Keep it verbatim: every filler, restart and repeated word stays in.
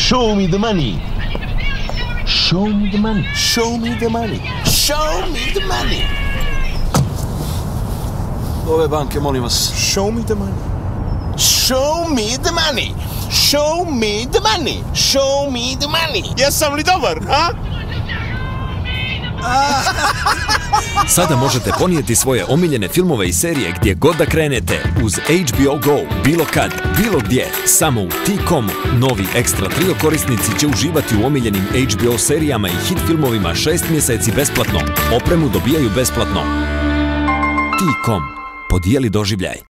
Show me the money. Show me the money. Show me the money. Show me the money. Ove banke, molim vas. Show me the money. Show me the money. Show me the money. Show me the money. Jesam li dobar, a? Sada možete ponijeti svoje omiljene filmove i serije gdje god da krenete uz H B O Go, bilo kad, bilo gdje, samo u T-Comu. Novi Extra Trio korisnici će uživati u omiljenim H B O serijama i hit filmovima šest mjeseci besplatno. Opremu dobijaju besplatno. T-Com. Podijeli doživljaj.